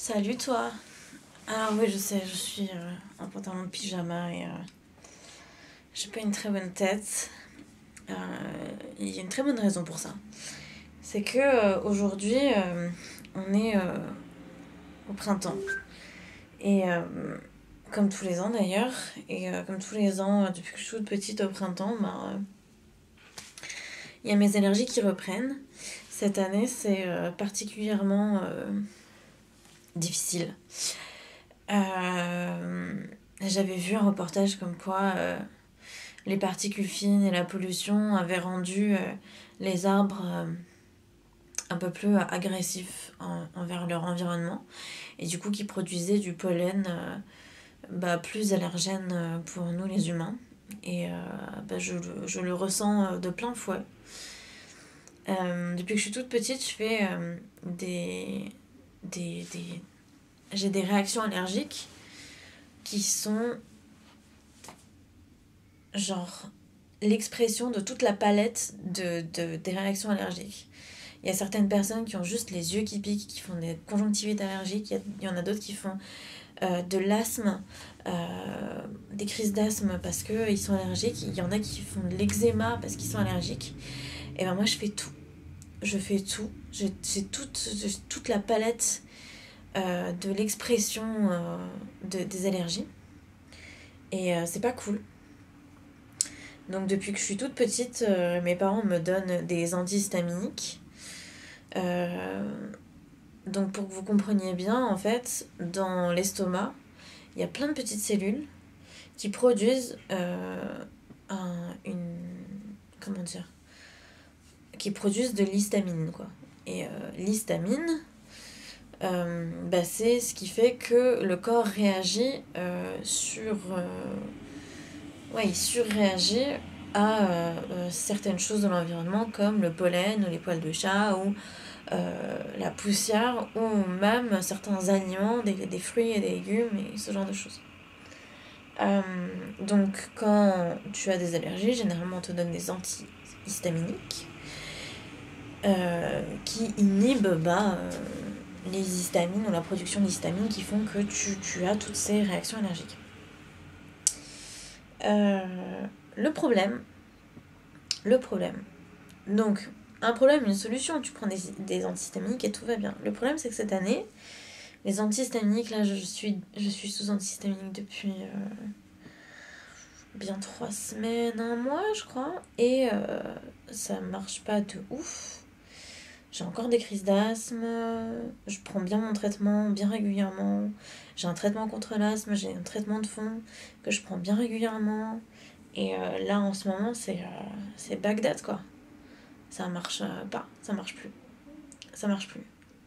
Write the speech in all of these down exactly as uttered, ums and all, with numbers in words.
Salut toi. Alors oui, je sais, je suis euh, en pantalon de pyjama et euh, j'ai pas une très bonne tête. Euh, Il y a une très bonne raison pour ça. C'est que euh, aujourd'hui, euh, on est euh, au printemps. Et euh, comme tous les ans d'ailleurs, et euh, comme tous les ans, euh, depuis que je suis toute petite au printemps, bah, euh, il y a mes allergies qui reprennent. Cette année, c'est euh, particulièrement euh, difficile. Euh, J'avais vu un reportage comme quoi euh, les particules fines et la pollution avaient rendu euh, les arbres euh, un peu plus agressifs en- envers leur environnement et du coup qui produisaient du pollen euh, bah, plus allergène euh, pour nous les humains. Et euh, bah, je, le- je le ressens euh, de plein fouet. Euh, depuis que je suis toute petite, je fais euh, des, des, des... J'ai des réactions allergiques qui sont genre l'expression de toute la palette de, de, des réactions allergiques. Il y a certaines personnes qui ont juste les yeux qui piquent, qui font des conjonctivites allergiques. Il y, a, il y en a d'autres qui font euh, de l'asthme, euh, des crises d'asthme parce qu'ils sont allergiques. Il y en a qui font de l'eczéma parce qu'ils sont allergiques. Et ben moi, je fais tout. Je fais tout. J'ai, j'ai toute, j'ai toute la palette euh, de l'expression euh, de, des allergies. Et euh, c'est pas cool. Donc depuis que je suis toute petite, euh, mes parents me donnent des antihistaminiques. Euh, donc pour que vous compreniez bien, en fait, dans l'estomac, il y a plein de petites cellules qui produisent euh, un, une... Comment dire? Qui produisent de l'histamine, quoi. Et euh, l'histamine, euh, bah, c'est ce qui fait que le corps réagit euh, sur... Euh, ouais, il surréagit à euh, euh, certaines choses de l'environnement comme le pollen ou les poils de chat ou euh, la poussière ou même certains aliments, des, des fruits et des légumes et ce genre de choses. Euh, donc quand tu as des allergies, généralement on te donne des antihistaminiques euh, qui inhibent bah, euh, les histamines ou la production d'histamine qui font que tu, tu as toutes ces réactions allergiques. Euh, le problème, le problème, donc un problème, une solution, tu prends des, des antihistaminiques et tout va bien. Le problème c'est que cette année, les antihistaminiques, là je suis, je suis sous antihistaminique depuis euh, bien trois semaines, un mois je crois, et euh, ça marche pas de ouf. J'ai encore des crises d'asthme, je prends bien mon traitement bien régulièrement. J'ai un traitement contre l'asthme, j'ai un traitement de fond que je prends bien régulièrement. Et euh, là en ce moment c'est, euh, c'est Bagdad quoi. Ça marche euh, pas, ça marche plus. Ça marche plus.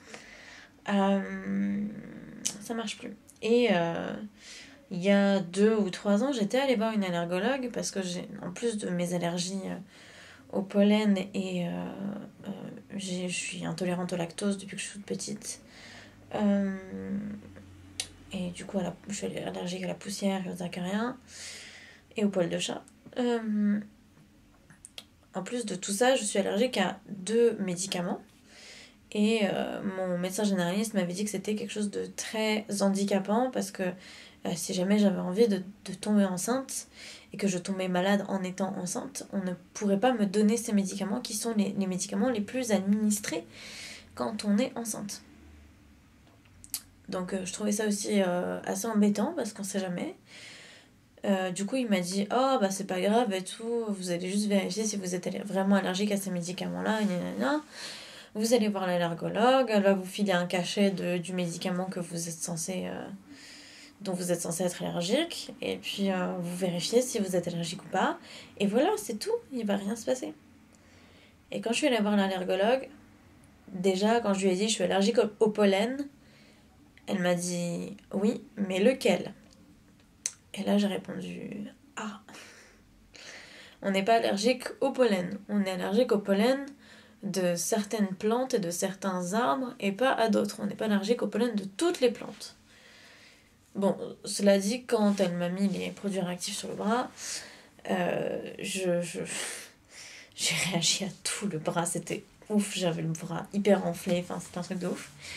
Euh, ça marche plus. Et euh, il y a deux ou trois ans, j'étais allée voir une allergologue parce que j'ai, en plus de mes allergies euh, au pollen et euh, euh, j'ai, je suis intolérante au lactose depuis que je suis toute petite. Euh, et du coup, à la, je suis allergique à la poussière et aux acariens et aux poils de chat. Euh, en plus de tout ça, je suis allergique à deux médicaments. Et euh, mon médecin généraliste m'avait dit que c'était quelque chose de très handicapant parce que euh, si jamais j'avais envie de, de tomber enceinte et que je tombais malade en étant enceinte, on ne pourrait pas me donner ces médicaments qui sont les, les médicaments les plus administrés quand on est enceinte. Donc euh, je trouvais ça aussi euh, assez embêtant parce qu'on sait jamais. Euh, du coup, il m'a dit oh bah c'est pas grave et tout, vous allez juste vérifier si vous êtes vraiment allergique à ces médicaments-là, gna. Vous allez voir l'allergologue, elle va vous filer un cachet de, du médicament que vous êtes censé, euh, dont vous êtes censé être allergique, et puis euh, vous vérifiez si vous êtes allergique ou pas, et voilà, c'est tout, il va rien se passer. Et quand je suis allée voir l'allergologue, déjà quand je lui ai dit je suis allergique au, au pollen, elle m'a dit oui, mais lequel? Et là j'ai répondu ah, on n'est pas allergique au pollen, on est allergique au pollen de certaines plantes et de certains arbres et pas à d'autres. On n'est pas allergique au pollen de toutes les plantes. Bon, cela dit, quand elle m'a mis les produits réactifs sur le bras, euh, je, je, j'ai réagi à tout le bras. C'était ouf, j'avais le bras hyper enflé, enfin c'était un truc de ouf.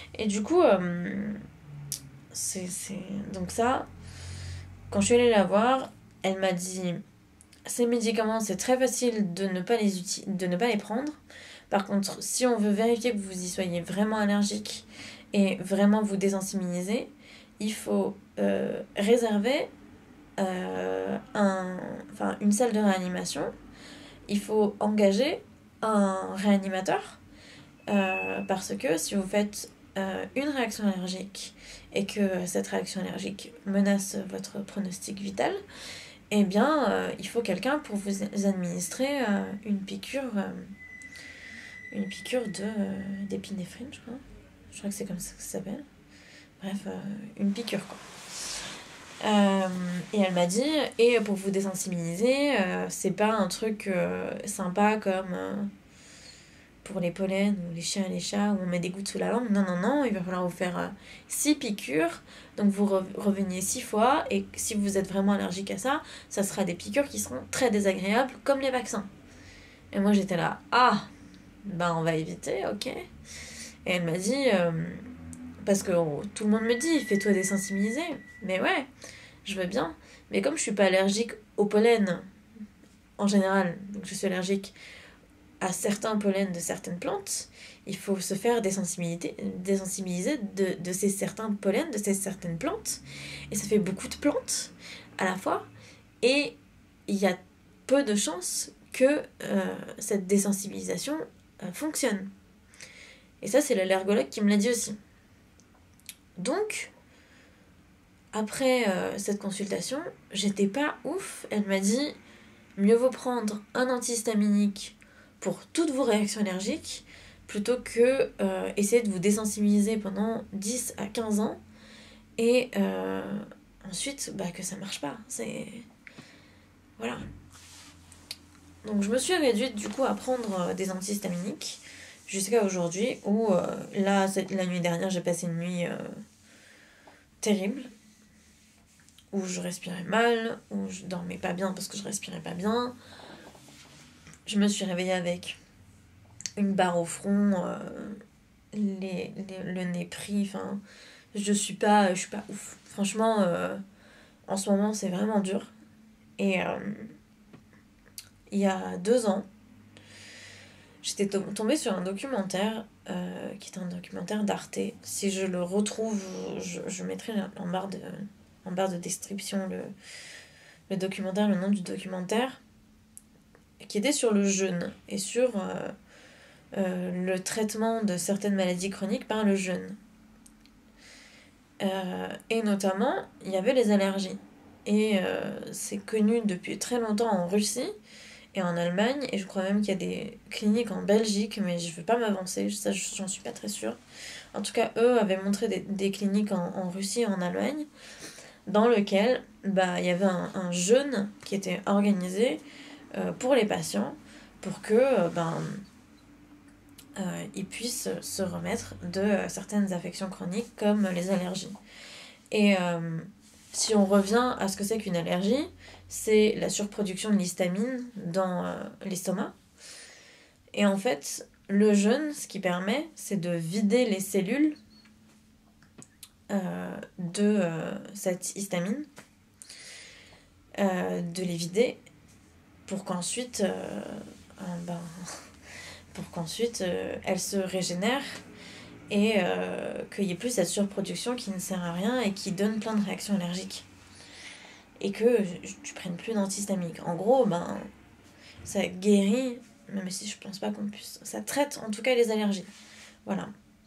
Et du coup, euh, c'est, c'est... donc ça, quand je suis allée la voir, elle m'a dit, ces médicaments, c'est très facile de ne pas les, uti- de ne pas les prendre. Par contre, si on veut vérifier que vous y soyez vraiment allergique et vraiment vous désensibiliser, il faut euh, réserver euh, un, enfin, une salle de réanimation. Il faut engager un réanimateur euh, parce que si vous faites euh, une réaction allergique et que cette réaction allergique menace votre pronostic vital, eh bien, euh, il faut quelqu'un pour vous administrer euh, une piqûre, euh, une piqûre de euh, d'épinéphrine, je crois. Je crois que c'est comme ça que ça s'appelle. Bref, euh, une piqûre, quoi. Euh, et elle m'a dit, et pour vous désensibiliser, euh, c'est pas un truc euh, sympa comme euh, pour les pollens ou les chiens et les chats où on met des gouttes sous la langue. Non, non, non, il va falloir vous faire euh, six piqûres. Donc vous re- reveniez six fois, et si vous êtes vraiment allergique à ça, ça sera des piqûres qui seront très désagréables, comme les vaccins. Et moi j'étais là, ah, ben on va éviter, ok. Et elle m'a dit, euh, parce que oh, tout le monde me dit, fais-toi désensibiliser. Mais ouais, je veux bien. Mais comme je suis pas allergique au pollen, en général, donc je suis allergique à certains pollens de certaines plantes, il faut se faire désensibiliser, désensibiliser de, de ces certains pollens, de ces certaines plantes. Et ça fait beaucoup de plantes à la fois. Et il y a peu de chances que euh, cette désensibilisation euh, fonctionne. Et ça, c'est l'allergologue qui me l'a dit aussi. Donc, après euh, cette consultation, j'étais pas ouf. Elle m'a dit, mieux vaut prendre un antihistaminique pour toutes vos réactions allergiques plutôt que euh, essayer de vous désensibiliser pendant dix à quinze ans et euh, ensuite bah, que ça marche pas. C'est... Voilà. Donc je me suis réduite du coup à prendre des antihistaminiques jusqu'à aujourd'hui où euh, là, la nuit dernière, j'ai passé une nuit euh, terrible où je respirais mal, où je dormais pas bien parce que je respirais pas bien. Je me suis réveillée avec une barre au front, euh, les, les, le nez pris, enfin, je suis pas, je suis pas ouf. Franchement, euh, en ce moment, c'est vraiment dur. Et euh, il y a deux ans, j'étais to- tombée sur un documentaire euh, qui est un documentaire d'Arte. Si je le retrouve, je, je mettrai en barre de, en barre de description le, le documentaire, le nom du documentaire, qui était sur le jeûne et sur euh, euh, le traitement de certaines maladies chroniques par le jeûne. Euh, et notamment, il y avait les allergies. Et euh, c'est connu depuis très longtemps en Russie et en Allemagne, et je crois même qu'il y a des cliniques en Belgique, mais je ne veux pas m'avancer, ça j'en suis pas très sûre. En tout cas, eux avaient montré des, des cliniques en, en Russie et en Allemagne, dans lequel bah, il y avait un, un jeûne qui était organisé euh, pour les patients, pour que euh, ben, euh, ils puissent se remettre de euh, certaines affections chroniques comme les allergies. Et euh, si on revient à ce que c'est qu'une allergie, c'est la surproduction de l'histamine dans euh, l'estomac. Et en fait, le jeûne, ce qui permet, c'est de vider les cellules euh, de euh, cette histamine, euh, de les vider pour qu'ensuite, euh, euh, ben, pour qu'ensuite euh, elles se régénèrent et euh, qu'il n'y ait plus cette surproduction qui ne sert à rien et qui donne plein de réactions allergiques. Et que tu prennes plus d'antihistaminiques. En gros, ben, ça guérit, même si je pense pas qu'on puisse... Ça traite en tout cas les allergies. Voilà.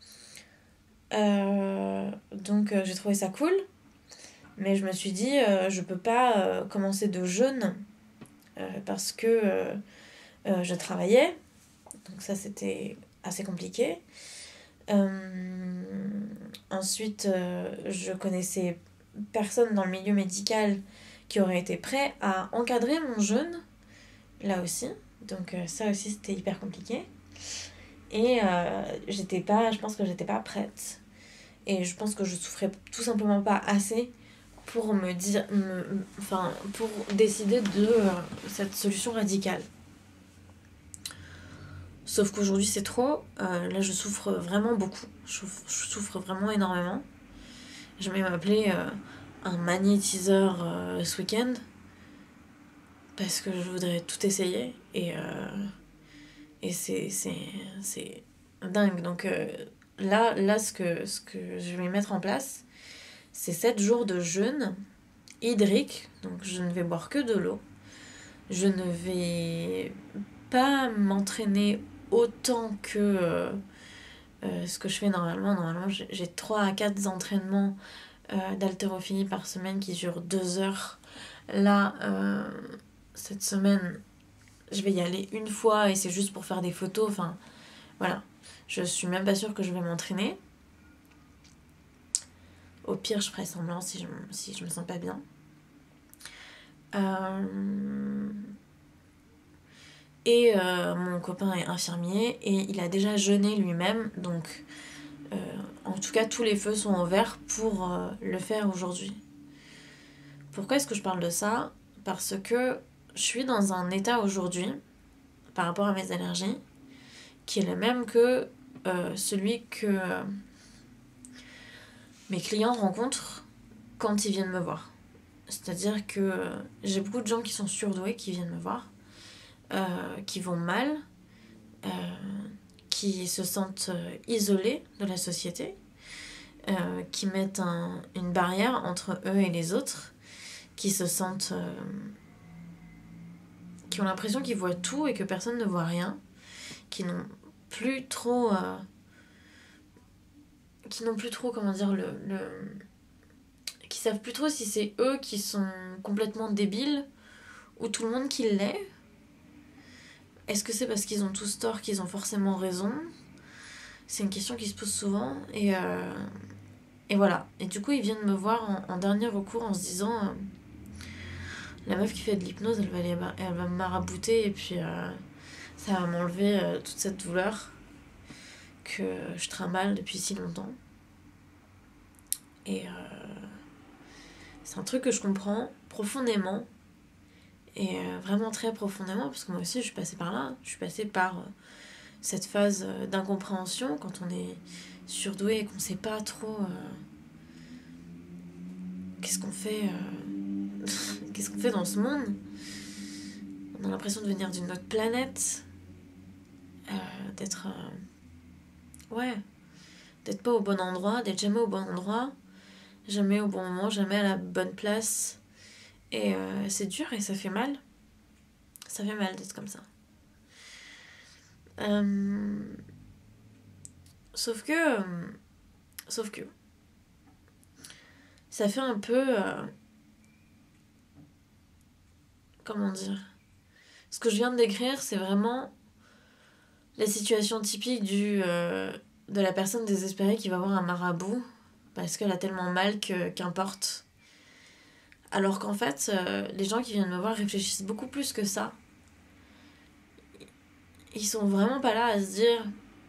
Euh, donc euh, j'ai trouvé ça cool, mais je me suis dit, euh, je peux pas euh, commencer de jeûne euh, parce que euh, euh, je travaillais. Donc ça, c'était assez compliqué. Euh, ensuite, euh, je connaissais personne dans le milieu médical qui aurait été prêt à encadrer mon jeûne, là aussi. Donc euh, ça aussi, c'était hyper compliqué. Et euh, j'étais pas, je pense que j'étais pas prête. Et je pense que je souffrais tout simplement pas assez pour me dire, me, enfin, pour décider de euh, cette solution radicale. Sauf qu'aujourd'hui c'est trop, euh, là je souffre vraiment beaucoup, je souffre, je souffre vraiment énormément. Je vais m'appeler euh, un magnétiseur euh, ce week-end parce que je voudrais tout essayer et, euh, et c'est, c'est, c'est dingue. Donc euh, là, là ce, que, ce que je vais mettre en place, c'est sept jours de jeûne hydrique, donc je ne vais boire que de l'eau. Je ne vais pas m'entraîner autant que euh, euh, ce que je fais normalement. Normalement, j'ai trois à quatre entraînements euh, d'haltérophilie par semaine qui durent deux heures. Là, euh, cette semaine, je vais y aller une fois et c'est juste pour faire des photos. Enfin, voilà. Je suis même pas sûre que je vais m'entraîner. Au pire, je ferai semblant si je, si je me sens pas bien. Euh... Et euh, mon copain est infirmier et il a déjà jeûné lui-même, donc euh, en tout cas tous les feux sont ouverts pour euh, le faire aujourd'hui. Pourquoi est-ce que je parle de ça ? Parce que je suis dans un état aujourd'hui, par rapport à mes allergies, qui est le même que euh, celui que euh, mes clients rencontrent quand ils viennent me voir. C'est-à-dire que j'ai beaucoup de gens qui sont surdoués, qui viennent me voir, euh, qui vont mal, euh, qui se sentent isolés de la société, euh, qui mettent un, une barrière entre eux et les autres, qui se sentent... Euh, qui ont l'impression qu'ils voient tout et que personne ne voit rien, qui n'ont plus trop... Euh, qui n'ont plus trop, comment dire, le... le qui savent plus trop si c'est eux qui sont complètement débiles ou tout le monde qui l'est. Est-ce que c'est parce qu'ils ont tous tort qu'ils ont forcément raison ? C'est une question qui se pose souvent. Et, euh, et voilà. Et du coup, ils viennent me voir en, en dernier recours en se disant euh, la meuf qui fait de l'hypnose, elle va, aller, elle va me marabouter et puis euh, ça va m'enlever euh, toute cette douleur que je trimballe depuis si longtemps. Et euh, c'est un truc que je comprends profondément. Et euh, vraiment très profondément, parce que moi aussi je suis passée par là. Je suis passée par... Euh, cette phase d'incompréhension quand on est surdoué et qu'on sait pas trop euh, qu'est-ce qu'on fait euh, qu'est-ce qu'on fait dans ce monde. On a l'impression de venir d'une autre planète, euh, d'être euh, ouais d'être pas au bon endroit, d'être jamais au bon endroit, jamais au bon moment, jamais à la bonne place, et euh, c'est dur et ça fait mal ça fait mal d'être comme ça. Euh... Sauf que, euh... sauf que, ça fait un peu, euh... comment dire, ce que je viens de décrire, c'est vraiment la situation typique du, euh... de la personne désespérée qui va voir un marabout parce qu'elle a tellement mal que qu'importe. Alors qu'en fait, euh... les gens qui viennent me voir réfléchissent beaucoup plus que ça. Ils sont vraiment pas là à se dire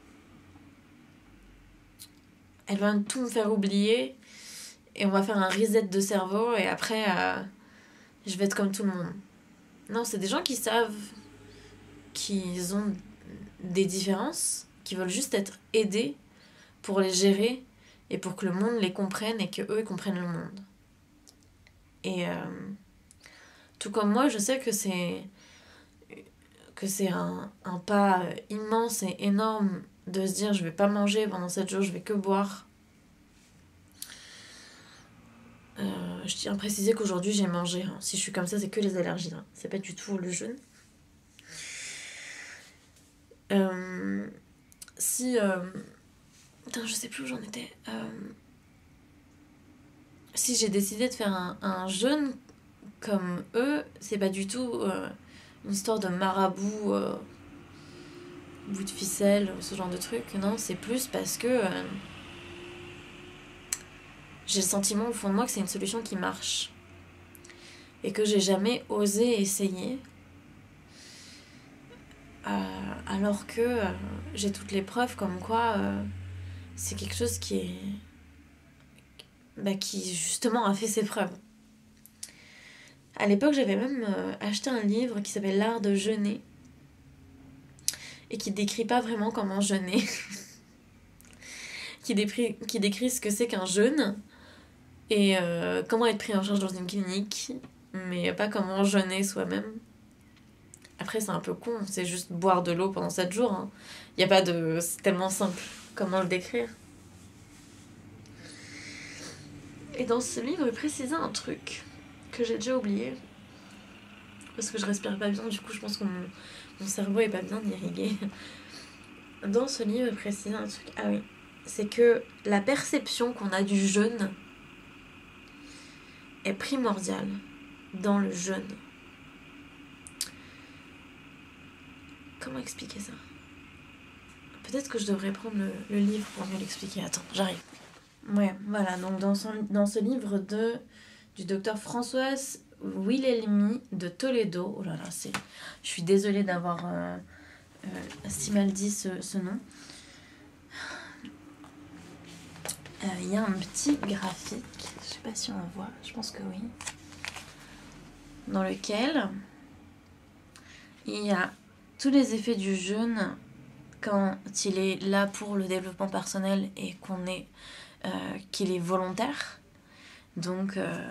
elle va tout me faire oublier et on va faire un reset de cerveau et après euh, je vais être comme tout le monde. Non, c'est des gens qui savent qu'ils ont des différences, qui veulent juste être aidés pour les gérer et pour que le monde les comprenne et que eux ils comprennent le monde. Et euh, tout comme moi, je sais que c'est que c'est un, un pas immense et énorme de se dire je vais pas manger pendant sept jours, je vais que boire. Euh, je tiens à préciser qu'aujourd'hui j'ai mangé. Hein. Si je suis comme ça, c'est que les allergies. Hein. C'est pas du tout le jeûne. Euh, si... Euh... Putain, je sais plus où j'en étais. Euh... Si j'ai décidé de faire un, un jeûne comme eux, c'est pas du tout euh, une histoire de marabout, euh, bout de ficelle, ce genre de truc. Non, c'est plus parce que euh, j'ai le sentiment au fond de moi que c'est une solution qui marche. Et que j'ai jamais osé essayer. Euh, alors que euh, j'ai toutes les preuves comme quoi euh, c'est quelque chose qui est... Bah, qui justement a fait ses preuves. À l'époque, j'avais même euh, acheté un livre qui s'appelle L'art de jeûner et qui décrit pas vraiment comment jeûner. qui, décrit, qui décrit ce que c'est qu'un jeûne et euh, comment être pris en charge dans une clinique, mais pas comment jeûner soi-même. Après, c'est un peu con, c'est juste boire de l'eau pendant sept jours. Hein. Y a pas de... C'est tellement simple. Comment le décrire? Et dans ce livre, il précisait un truc que j'ai déjà oublié. Parce que je respire pas bien, du coup, je pense que mon, mon cerveau est pas bien irrigué. Dans ce livre, il précisait un truc. Ah oui. C'est que la perception qu'on a du jeûne est primordiale dans le jeûne. Comment expliquer ça? Peut-être que je devrais prendre le, le livre pour mieux l'expliquer. Attends, j'arrive. Ouais, voilà. Donc dans, son, dans ce livre de, du docteur Françoise Wilhelmy de Toledo. Oh là là, c'est... Je suis désolée d'avoir euh, euh, si mal dit ce, ce nom. Il euh, y a un petit graphique. Je sais pas si on voit. Je pense que oui. Dans lequel il y a tous les effets du jeûne quand il est là pour le développement personnel et qu'on est, euh, qu'il est volontaire. Donc, euh,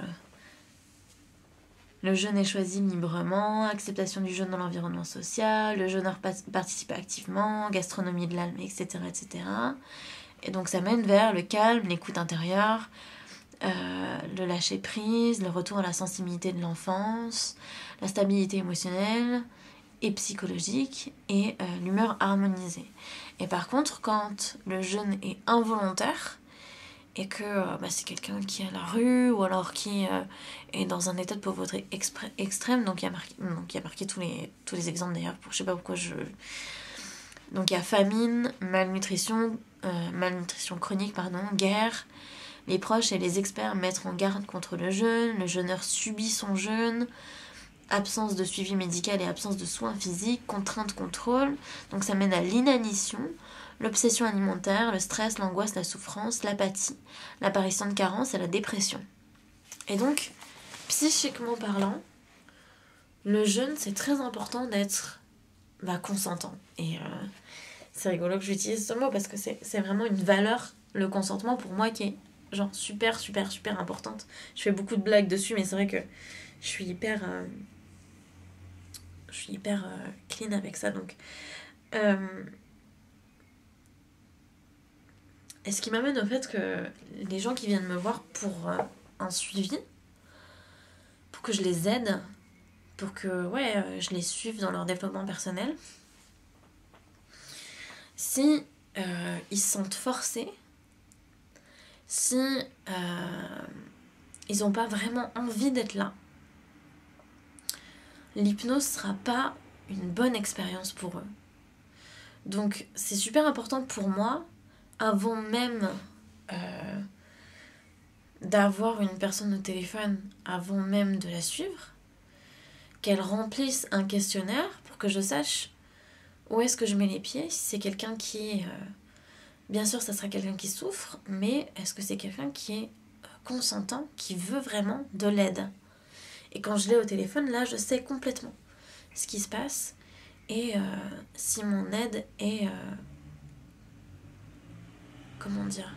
le jeûne est choisi librement, acceptation du jeûne dans l'environnement social, le jeûneur participe activement, gastronomie de l'âme, et cetera, et cetera. Et donc, ça mène vers le calme, l'écoute intérieure, euh, le lâcher-prise, le retour à la sensibilité de l'enfance, la stabilité émotionnelle et psychologique et euh, l'humeur harmonisée. Et par contre, quand le jeûne est involontaire et que euh, bah, c'est quelqu'un qui est à la rue ou alors qui euh, est dans un état de pauvreté expr- extrême, donc il y a marqué, donc il y a marqué tous les, tous les exemples d'ailleurs, pour, je sais pas pourquoi je... Donc il y a famine, malnutrition, euh, malnutrition chronique, pardon, guerre. Les proches et les experts mettent en garde contre le jeûne, le jeûneur subit son jeûne, absence de suivi médical et absence de soins physiques, contrainte, contrôle. Donc ça mène à l'inanition, l'obsession alimentaire, le stress, l'angoisse, la souffrance, l'apathie, l'apparition de carences et la dépression. Et donc, psychiquement parlant, le jeûne, c'est très important d'être bah, consentant. Et euh, c'est rigolo que j'utilise ce mot parce que c'est, c'est vraiment une valeur, le consentement, pour moi, qui est genre super, super, super importante. Je fais beaucoup de blagues dessus, mais c'est vrai que je suis hyper... Euh, je suis hyper euh, clean avec ça, donc... Euh, et ce qui m'amène au fait que les gens qui viennent me voir pour euh, un suivi, pour que je les aide, pour que ouais, euh, je les suive dans leur développement personnel, si euh, ils se sentent forcés, si euh, ils n'ont pas vraiment envie d'être là, l'hypnose sera pas une bonne expérience pour eux. Donc c'est super important pour moi, avant même euh, d'avoir une personne au téléphone, avant même de la suivre, qu'elle remplisse un questionnaire pour que je sache où est-ce que je mets les pieds. Si c'est quelqu'un qui... Euh, bien sûr, ça sera quelqu'un qui souffre, mais est-ce que c'est quelqu'un qui est consentant, qui veut vraiment de l'aide? Et quand je l'ai au téléphone, là, je sais complètement ce qui se passe et euh, si mon aide est... Euh, comment dire,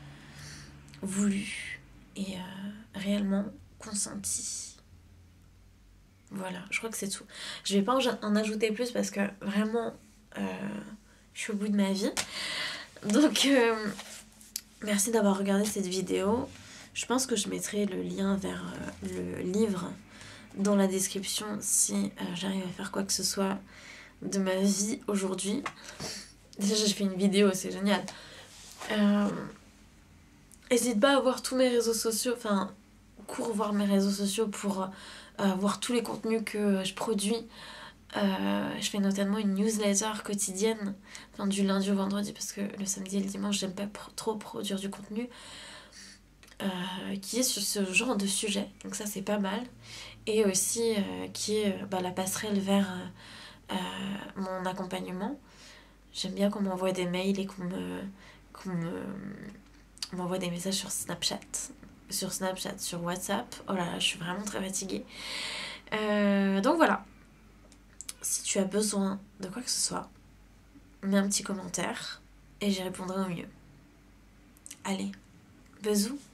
voulu et euh, réellement consenti. Voilà, je crois que c'est tout. Je vais pas en ajouter plus parce que vraiment, euh, je suis au bout de ma vie. Donc, euh, merci d'avoir regardé cette vidéo. Je pense que je mettrai le lien vers euh, le livre dans la description si euh, j'arrive à faire quoi que ce soit de ma vie aujourd'hui. Déjà, j'ai fait une vidéo, c'est génial. Euh, n'hésite pas à voir tous mes réseaux sociaux, enfin, cours voir mes réseaux sociaux pour euh, voir tous les contenus que je produis. Euh, je fais notamment une newsletter quotidienne, enfin, du lundi au vendredi, parce que le samedi et le dimanche, j'aime pas pro- trop produire du contenu, euh, qui est sur ce genre de sujet, donc ça c'est pas mal. Et aussi euh, qui est bah, la passerelle vers euh, euh, mon accompagnement. J'aime bien qu'on m'envoie des mails et qu'on me... qu'on me on m'envoie des messages sur Snapchat, sur Snapchat, sur WhatsApp. Oh là là, je suis vraiment très fatiguée. Euh, donc voilà. Si tu as besoin de quoi que ce soit, mets un petit commentaire et j'y répondrai au mieux. Allez, bisous.